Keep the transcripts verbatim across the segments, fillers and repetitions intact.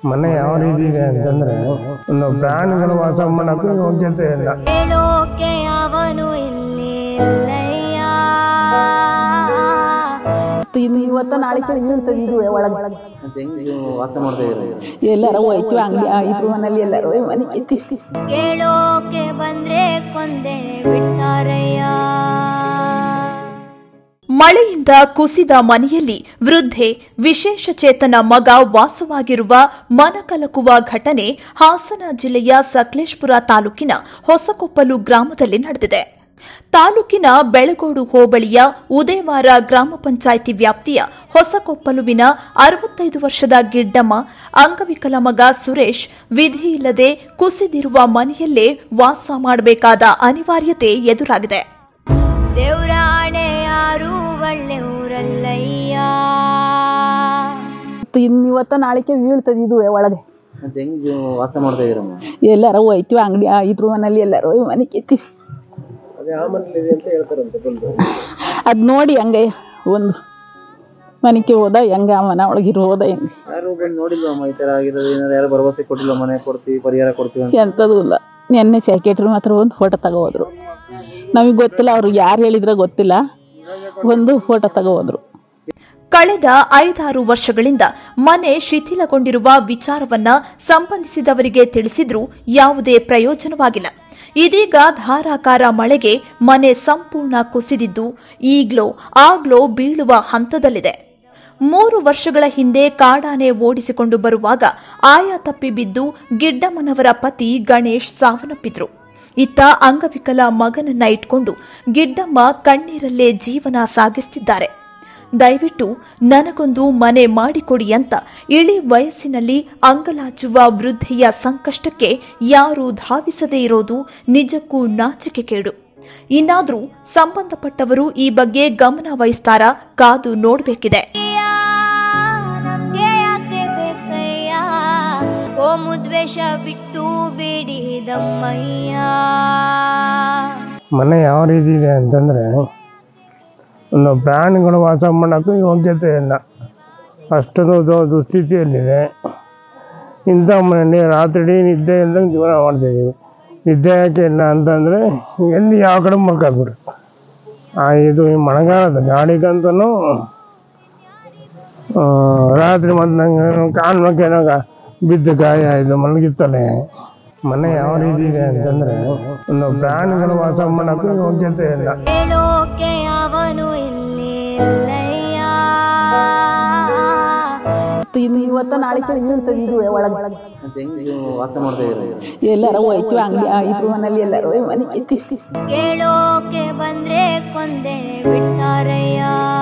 ಮನೆ ಯಾವ ರೀತಿ ಇದೆ ಅಂತಂದ್ರೆ ಒಂದು ಪ್ರಾಣಿಗಳು ವಾಸ ಮಾಡಕ್ಕೂ ಯೋಗ್ಯತೆ ಇಲ್ಲ. ಹೇಳೋಕೆ ಅವನು ಇಲ್ಲಿ ಇಲ್ಲಯ್ಯ. ಇನ್ನು ಇವತ್ತ ನಾಳಿಕೆ ಇರ್ತದೆ ಇದು ಒಳಗೆ ವಾಸ ಮಾಡ್ತಾ ಇದ್ದಾರೆ. ಎಲ್ಲಾರು ಹೋಯ್ತು ಅಂಗಡಿ ಇದ್ರ ಮನೇಲಿ ಎಲ್ಲಾರು ಮನೆ ಐತಿ. ಕೇಳೋಕೆ ಬಂದ್ರೆ ಕೊಂದೆ ಬಿಡ್ತಾರಯ್ಯ. ಮಳೆಯಿಂದ ಕುಸಿದ ಮನೆಯಲ್ಲಿ ವೃದ್ಧೆ ವಿಶೇಷ ಚೇತನ ಮಗ ವಾಸವಾಗಿರುವ ಮನಕಲಕುವ ಘಟನೆ ಹಾಸನ ಜಿಲ್ಲೆಯ ಸಕಲೇಶಪುರ ತಾಲೂಕಿನ ಹೊಸಕೊಪ್ಪಲು ಗ್ರಾಮದಲ್ಲಿ ನಡೆದಿದೆ. ತಾಲೂಕಿನ ಬೆಳಗೋಡು ಹೋಬಳಿಯ ಉದೇವಾರ ಗ್ರಾಮ ಪಂಚಾಯಿತಿ ವ್ಯಾಪ್ತಿಯ ಹೊಸಕೊಪ್ಪಲುವಿನ ಅರವತ್ತೈದು ವರ್ಷದ ಗಿಡ್ಡಮ್ಮ ಅಂಗವಿಕಲ ಮಗ ಸುರೇಶ್ ವಿಧಿಯಿಲ್ಲದೆ ಕುಸಿದಿರುವ ಮನೆಯಲ್ಲೇ ವಾಸ ಮಾಡಬೇಕಾದ ಅನಿವಾರ್ಯತೆ ಎದುರಾಗಿದೆ. ದೇವರಾಣೆ ಯಾರು ಒಳ್ಳೆಯವರಲ್ಲಯ್ಯ. ಇನ್ನು ಇವತ್ತ ನಾಳಿಕೆ ಬೀಳ್ತದೆ ಇದು ಒಳಗೆ ವಾಸ ಮಾಡ್ತಾ ಇದ್ದೀರ. ಎಲ್ಲಾರು ಹೋಯ್ತು ಅಂಗಡಿ ಇದ್ರ ಮನೇಲಿ ಎಲ್ಲಾರು ಮನೆ ಐತಿ. ಅದ್ ನೋಡಿ ಹಂಗೆ ಒಂದು ಮನೆಗೆ ಹೋದ ಹೆಂಗ ಮನೆ ಒಳಗಿರೋ ಹೋದ ಹೆಂಗೆ ಯಾರು ಬಂದು ನೋಡಿಲ್ವಮ್ಮ ಈ ತರ ಆಗಿರೋದು? ಏನಾದ್ರು ಯಾರು ಭರವಸೆ ಕೊಟ್ಟಿಲ್ಲ ಮನೆ ಕೊಡ್ತೀವಿ ಪರಿಹಾರ ಕೊಡ್ತೀವಿ ಎಂಥದ್ದು ಇಲ್ಲ. ನೆನ್ನೆ ಸೆಕ್ರೆಟ್ರಿ ಮಾತ್ರ ಒಂದು ಫೋಟೋ ತಗೋದ್ರು. ನಮಗೆ ಗೊತ್ತಿಲ್ಲ, ಅವ್ರು ಯಾರು ಹೇಳಿದ್ರೆ ಗೊತ್ತಿಲ್ಲ, ಒಂದು ಫೋಟೋ ತಗೋದ್ರು. ಕಳೆದ ಐದಾರು ವರ್ಷಗಳಿಂದ ಮನೆ ಶಿಥಿಲಗೊಂಡಿರುವ ವಿಚಾರವನ್ನ ಸಂಬಂಧಿಸಿದವರಿಗೆ ತಿಳಿಸಿದ್ರೂ ಯಾವುದೇ ಪ್ರಯೋಜನವಾಗಿಲ್ಲ. ಇದೀಗ ಧಾರಾಕಾರ ಮಳೆಗೆ ಮನೆ ಸಂಪೂರ್ಣ ಕುಸಿದಿದ್ದು ಈಗ್ಲೋ ಆಗ್ಲೋ ಬೀಳುವ ಹಂತದಲ್ಲಿದೆ. ಮೂರು ವರ್ಷಗಳ ಹಿಂದೆ ಕಾಡಾನೆ ಓಡಿಸಿಕೊಂಡು ಬರುವಾಗ ಆಯ ತಪ್ಪಿ ಬಿದ್ದು ಗಿಡ್ಡಮ್ಮನವರ ಪತಿ ಗಣೇಶ್ ಸಾವನ್ನಪ್ಪಿದ್ರು. ಇತ್ತ ಅಂಗವಿಕಲ ಮಗನನ್ನ ಇಟ್ಕೊಂಡು ಗಿಡ್ಡಮ್ಮ ಕಣ್ಣೀರಲ್ಲೇ ಜೀವನ ಸಾಗಿಸುತ್ತಿದ್ದಾರೆ. ದಯವಿಟ್ಟು ನನಗೊಂದು ಮನೆ ಮಾಡಿಕೊಡಿ ಅಂತ ಇಳಿ ವಯಸ್ಸಿನಲ್ಲಿ ಅಂಗಲಾಚುವ ವೃದ್ಧೆಯ ಸಂಕಷ್ಟಕ್ಕೆ ಯಾರೂ ಧಾವಿಸದೇ ಇರೋದು ನಿಜಕ್ಕೂ ನಾಚಿಕೆಗೇಡು. ಇನ್ನಾದರೂ ಸಂಬಂಧಪಟ್ಟವರು ಈ ಬಗ್ಗೆ ಗಮನ ವಹಿಸ್ತಾರಾ ಕಾದು ನೋಡಬೇಕಿದೆ. ನಮ್ಗೆ ಯಾಕೆ ಬೇಕಯ್ಯ ಕೋಮು ದ್ವೇಷ ಬಿಟ್ಟು ಬಿಡಿದಮ್ಮಯ್ಯ. ಮನೆ ಯಾವ ರೀತಿ ಇದೆ ಅಂತಂದ್ರೆ ಒಂದು ಪ್ರಾಣಿಗಳು ವಾಸ ಮಾಡೋಕ್ಕೂ ಯೋಗ್ಯತೆ ಇಲ್ಲ, ಅಷ್ಟೊಂದು ದುಸ್ಥಿತಿಯಲ್ಲಿದೆ. ಇಂಥ ಮನೆಯಲ್ಲಿ ರಾತ್ರಿ ನಿದ್ದೆ ಇಲ್ದಂಗೆ ಜೀವನ ಮಾಡ್ತಾಯಿದ್ದೀವಿ. ನಿದ್ದೆ ಯಾಕೆ ಇಲ್ಲ ಅಂತಂದರೆ ಎಲ್ಲಿ ಯಾವ ಕಡೆ ಮಲ್ಕೊಬಿಡು. ಇದು ಈ ಮಳೆಗಾಲದ ಗಾಡಿಗಂತೂ ರಾತ್ರಿ ಮತ್ತು ನಂಗೆ ಕಾಣ್ಬೇಕೇನೋ ಬಿದ್ದು ಗಾಯ ಇದು ಮಲಗಿತ್ತಲೆ. ಮನೆ ಯಾವ ರೀತಿ ಇದೆ ಅಂತಂದ್ರೆ ಒಂದು ಪ್ರಾಣಿಗಳು ವಾಸ ಮಾಡೋಕ್ಕೂ ಯೋಗ್ಯತೆ ಇಲ್ಲ. ಹೇಳೋಕೆ ಅವನು ಇಲ್ಲಿ ಇಲ್ಲಯ್ಯ. ಇನ್ನು ಇವತ್ತ ನಾಳಿಕೆ ಬೀಳ್ತದೆ ಇದು ಒಳಗೆ ವಾಸ ಮಾಡ್ತಾ ಇದ್ದಾರೆ. ಎಲ್ಲಾರು ಹೋಯ್ತು ಅಂಗಡಿ ಇದ್ರ ಮನೇಲಿ ಎಲ್ಲಾರು ಮನೆ ಐತಿ. ಕೇಳೋಕೆ ಬಂದ್ರೆ ಕೊಂದೆ ಬಿಡ್ತಾರಯ್ಯ.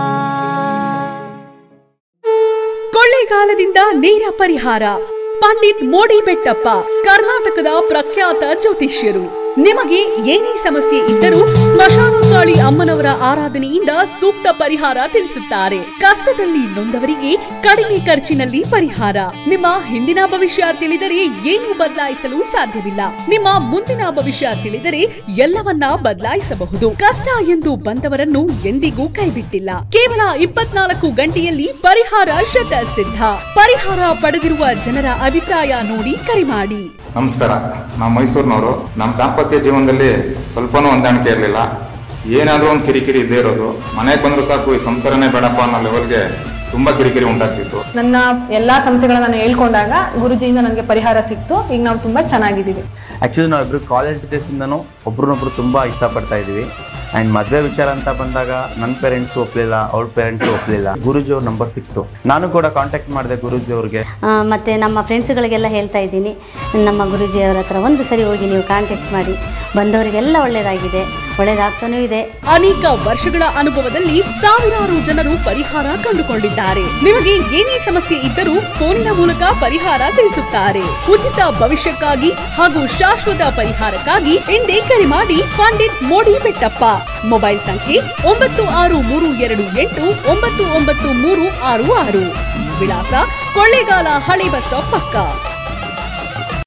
ಕೊಳ್ಳೇಗಾಲದಿಂದ ನೇರ ಪರಿಹಾರ. ಪಂಡಿತ್ ಮೋಡಿ ಬೆಟ್ಟಪ್ಪ ಕರ್ನಾಟಕದ ಪ್ರಖ್ಯಾತ ಜ್ಯೋತಿಷ್ಯರು. ನಿಮಗೆ ಏನೇ ಸಮಸ್ಯೆ ಇದ್ದರೂ ಸ್ಮಶಾನಕಾಳಿ ಅಮ್ಮನವರ ಆರಾಧನೆಯಿಂದ ಸೂಕ್ತ ಪರಿಹಾರ ತಿಳಿಸುತ್ತಾರೆ. ಕಷ್ಟದಲ್ಲಿ ನೊಂದವರಿಗೆ ಕಡಿಮೆ ಖರ್ಚಿನಲ್ಲಿ ಪರಿಹಾರ. ನಿಮ್ಮ ಹಿಂದಿನ ಭವಿಷ್ಯ ತಿಳಿದರೆ ಏನು ಬದಲಾಯಿಸಲು ಸಾಧ್ಯವಿಲ್ಲ. ನಿಮ್ಮ ಮುಂದಿನ ಭವಿಷ್ಯ ತಿಳಿದರೆ ಎಲ್ಲವನ್ನ ಬದಲಾಯಿಸಬಹುದು. ಕಷ್ಟ ಎಂದು ಬಂದವರನ್ನು ಎಂದಿಗೂ ಕೈಬಿಟ್ಟಿಲ್ಲ. ಕೇವಲ ಇಪ್ಪತ್ನಾಲ್ಕು ಗಂಟೆಯಲ್ಲಿ ಪರಿಹಾರ ಶತ ಸಿದ್ಧ. ಪರಿಹಾರ ಪಡೆದಿರುವ ಜನರ ಅಭಿಪ್ರಾಯ ನೋಡಿ ಕರೆ ಮಾಡಿ. ನಮಸ್ಕಾರ, ನಾವು ಮೈಸೂರಿನವರು. ನಮ್ಮ ದಾಂಪತ್ಯ ಜೀವನದಲ್ಲಿ ಸ್ವಲ್ಪನೂ ಹೊಂದಾಣಿಕೆ ಇರಲಿಲ್ಲ. ಏನಾದರೂ ಒಂದು ಕಿರಿಕಿರಿ ಇದ್ದೇ ಇರೋದು. ಮನೆಗೆ ಬಂದರೂ ಸಾಕು ಈ ಸಂಸಾರನೇ ಬೇಡಪ್ಪ ಅನ್ನೋ ಲೆವೆಲ್ಗೆ ತುಂಬಾ ಕಿರಿಕಿರಿ ಉಂಟಾಗ್ತಿತ್ತು. ನನ್ನ ಎಲ್ಲಾ ಸಮಸ್ಯೆಗಳನ್ನ ನಾನು ಹೇಳ್ಕೊಂಡಾಗ ಗುರುಜಿಯಿಂದ ನನಗೆ ಪರಿಹಾರ ಸಿಕ್ತು. ಈಗ ನಾವು ತುಂಬಾ ಚೆನ್ನಾಗಿದ್ದೀವಿ. ಆಕ್ಚುಲಿ ನಾವಿಬ್ರು ಕಾಲೇಜ್ ಡೇಸ್ ಇಂದನೂ ಒಬ್ರನ್ನೊಬ್ರು ತುಂಬಾ ಇಷ್ಟಪಡ್ತಾ ಇದೀವಿ. ಅಂಡ್ ಮದುವೆ ವಿಚಾರ ಅಂತ ಬಂದಾಗ ನನ್ನ ಪೇರೆಂಟ್ಸ್ ಒಪ್ಲಿಲ್ಲ, ಅವ್ರ ಪೇರೆಂಟ್ಸ್ ಒಪ್ಲಿಲ್ಲ. ಗುರುಜಿ ಅವ್ರ ನಂಬರ್ ಸಿಕ್ತು. ನಾನು ಕೂಡ ಕಾಂಟ್ಯಾಕ್ಟ್ ಮಾಡಿದೆ ಗುರುಜಿ ಅವ್ರಿಗೆ. ಮತ್ತೆ ನಮ್ಮ ಫ್ರೆಂಡ್ಸ್ಗಳಿಗೆಲ್ಲ ಹೇಳ್ತಾ ಇದ್ದೀನಿ, ನಮ್ಮ ಗುರುಜಿ ಅವರ ಹತ್ರ ಒಂದು ಸರಿ ಹೋಗಿ ನೀವು ಕಾಂಟ್ಯಾಕ್ಟ್ ಮಾಡಿ. ಬಂದವರಿಗೆಲ್ಲ ಒಳ್ಳೇದಾಗಿದೆ, ಒಳ್ಳೇದಾಗ್ತಾನೂ ಇದೆ. ಅನೇಕ ವರ್ಷಗಳ ಅನುಭವದಲ್ಲಿ ಸಾವಿರಾರು ಜನರು ಪರಿಹಾರ ಕಂಡುಕೊಂಡಿದ್ದಾರೆ. ನಿಮಗೆ ಏನೇ ಸಮಸ್ಯೆ ಇದ್ದರೂ ಫೋನಿನ ಮೂಲಕ ಪರಿಹಾರ ತಿಳಿಸುತ್ತಾರೆ. ಉಚಿತ ಭವಿಷ್ಯಕ್ಕಾಗಿ ಹಾಗೂ ಶಾಶ್ವತ ಪರಿಹಾರಕ್ಕಾಗಿ ಹಿಂದೆ ಕರೆ ಮಾಡಿ ಪಂಡಿತ್ ಮೋಡಿ ಬೆಟ್ಟಪ್ಪ. ಮೊಬೈಲ್ ಸಂಖ್ಯೆ ಒಂಬತ್ತು ಆರು ಮೂರು ಎರಡು ಎಂಟು ಒಂಬತ್ತು ಒಂಬತ್ತು ಮೂರು ಆರು ಆರು. ವಿಳಾಸ ಕೊಳ್ಳೇಗಾಲ ಹಳೆ ಬಸ್ ಸ್ಟಾಪ್ ಪಕ್ಕ.